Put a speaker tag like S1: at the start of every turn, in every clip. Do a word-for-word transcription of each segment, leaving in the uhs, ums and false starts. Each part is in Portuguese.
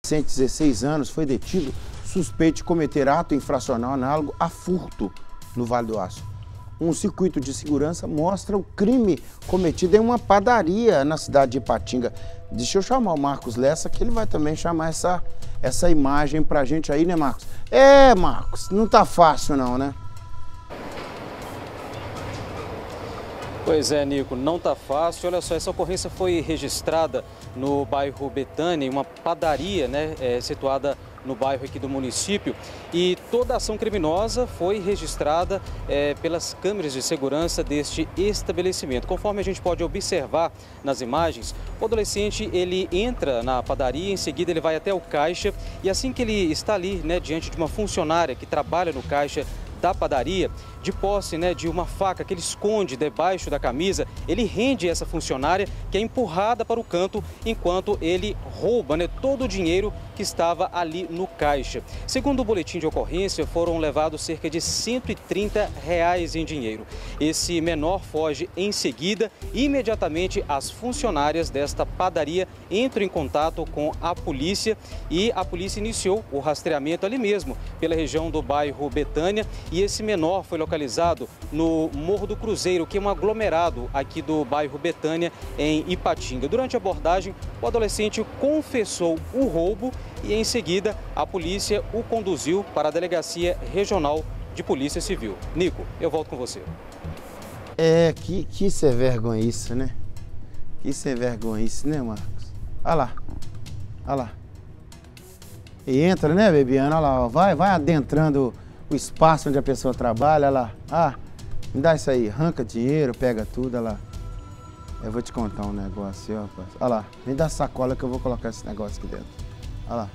S1: adolescente de dezesseis anos foi detido suspeito de cometer ato infracional análogo a furto no Vale do Aço. Um circuito de segurança mostra o crime cometido em uma padaria na cidade de Ipatinga. Deixa eu chamar o Marcos Lessa, que ele vai também chamar essa, essa imagem pra gente aí, né, Marcos? É, Marcos, não tá fácil não, né?
S2: Pois é, Nico, não tá fácil. Olha só, essa ocorrência foi registrada no bairro Betânia, em uma padaria, né, é, situada no bairro aqui do município, e toda a ação criminosa foi registrada é, pelas câmeras de segurança deste estabelecimento. Conforme a gente pode observar nas imagens, o adolescente ele entra na padaria, em seguida ele vai até o caixa e assim que ele está ali, né, diante de uma funcionária que trabalha no caixa da padaria, de posse, né, de uma faca que ele esconde debaixo da camisa, ele rende essa funcionária, que é empurrada para o canto enquanto ele rouba, né, todo o dinheiro que estava ali no caixa. Segundo o boletim de ocorrência, foram levados cerca de cento e trinta reais em dinheiro. Esse menor foge em seguida e imediatamente as funcionárias desta padaria entram em contato com a polícia e a polícia iniciou o rastreamento ali mesmo, pela região do bairro Betânia, e esse menor foi localizado no Morro do Cruzeiro, que é um aglomerado aqui do bairro Betânia, em Ipatinga. Durante a abordagem, o adolescente confessou o roubo e, em seguida, a polícia o conduziu para a Delegacia Regional de Polícia Civil. Nico, eu volto com você.
S1: É, que, que isso é vergonhice, né? Que isso é vergonhice, né, Marcos? Olha lá, olha lá. E entra, né, Bebiana? Olha lá, ó. vai, vai adentrando o espaço onde a pessoa trabalha, olha lá. Ah, me dá isso aí, arranca dinheiro, pega tudo, olha lá. Eu vou te contar um negócio, ó, rapaz. Olha lá, me dá a sacola que eu vou colocar esse negócio aqui dentro. Olha lá.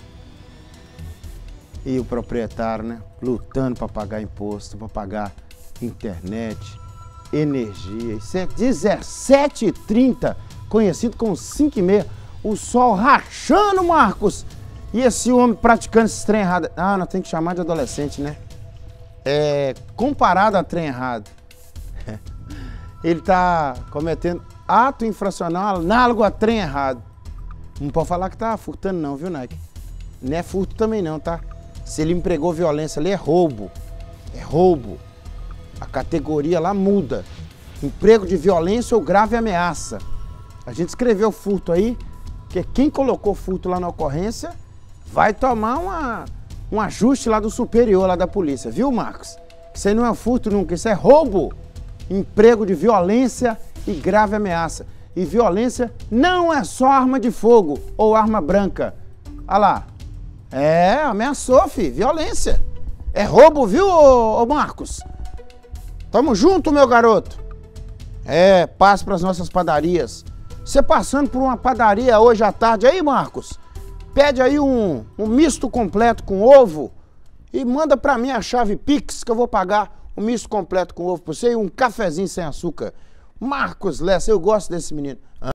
S1: E o proprietário, né, lutando para pagar imposto, para pagar internet, energia. Isso é dezessete e trinta, conhecido como cinco e meia. O sol rachando, Marcos. E esse homem praticando esse trem errado. Ah, nós temos que chamar de adolescente, né? É, comparado a trem errado. Ele está cometendo ato infracional análogo a trem errado. Não pode falar que tá furtando não, viu, Nike? Não é furto também não, tá? Se ele empregou violência ali, é roubo. É roubo. A categoria lá muda. Emprego de violência ou grave ameaça. A gente escreveu furto aí, que quem colocou furto lá na ocorrência vai tomar uma, um ajuste lá do superior, lá da polícia. Viu, Marcos? Isso aí não é furto nunca, isso é roubo. Emprego de violência e grave ameaça. E violência não é só arma de fogo ou arma branca. Olha lá. É, ameaçou, filho. Violência. É roubo, viu, ô, ô Marcos? Tamo junto, meu garoto. É, passe para as nossas padarias. Você passando por uma padaria hoje à tarde aí, Marcos, pede aí um, um misto completo com ovo e manda para mim a chave Pix que eu vou pagar um misto completo com ovo para você e um cafezinho sem açúcar. Marcos Lessa, eu gosto desse menino.